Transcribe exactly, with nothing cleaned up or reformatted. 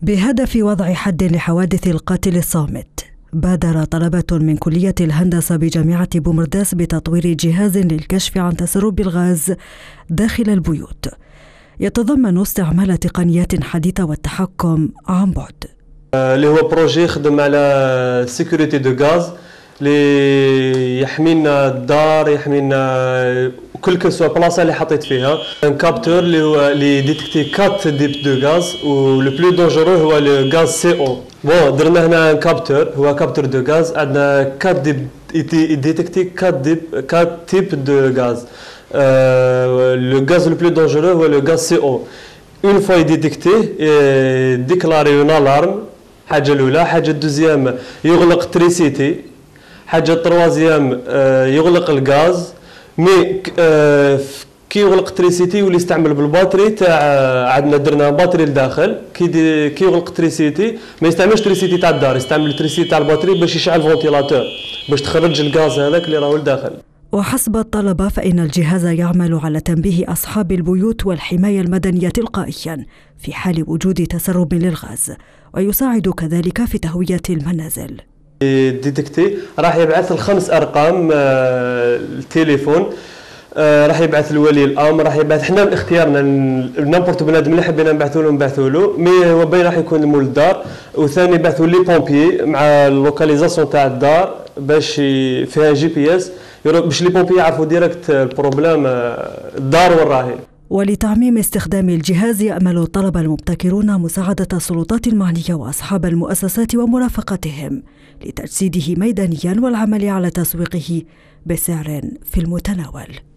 بهدف وضع حد لحوادث القاتل الصامت، بادر طلبة من كلية الهندسة بجامعة بومرداس بتطوير جهاز للكشف عن تسرب الغاز داخل البيوت، يتضمن استعمال تقنيات حديثة والتحكم عن بعد. اللي هو بروجي يخدم على سيكوريتي دو غاز اللي يحمينا الدار، يحمينا كل كسوة بلاصه اللي حطيت فيها. ان كابتور اللي هو اللي ديتكتي كات ديب دو غاز، ولو بلو دونجورو هو لو غاز سي او. بون درنا هنا ان كابتور، هو كابتور دو غاز، عندنا كات ديب ديتكتي كات ديب كات تيب دو غاز. لو غاز لو بلو دونجورو هو لو غاز سي او. اون فوا يديتكتيه ديكلاري اون الارم. حاجه الاولى. حاجه الدوزيام يغلق تريسيتي. حاجه التروازيام يغلق الغاز. مي كي يغلق تريسيتي يولي يستعمل بالباتري تاع، عندنا درنا باتري لداخل، كي كي يغلق تريسيتي ما يستعملش تريسيتي تاع الدار، يستعمل تريسيتي تاع الباتري باش يشعل فونتيلاتور باش تخرج الغاز هذاك اللي راهو لداخل. وحسب الطلبة فإن الجهاز يعمل على تنبيه أصحاب البيوت والحماية المدنية تلقائيا في حال وجود تسرب للغاز، ويساعد كذلك في تهوية المنازل. ديتكتي راح يبعث الخمس أرقام التليفون، راح يبعث الولي الامر، راح يبعث حنا باختيارنا نامبورت بنادم اللي حبينا نبعثوا له نبعثوا له، مي هو باين راح يكون مول الدار. وثاني بعثوا لي بومبيي مع اللوكاليزاسيون تاع الدار باش فيها جي بي اس باش لي بومبيي يعرفوا ديريكت البروبليم الدار وين راهي. ولتعميم استخدام الجهاز يأمل الطلبة المبتكرون مساعدة السلطات المعنية وأصحاب المؤسسات ومرافقتهم لتجسيده ميدانيا والعمل على تسويقه بسعر في المتناول.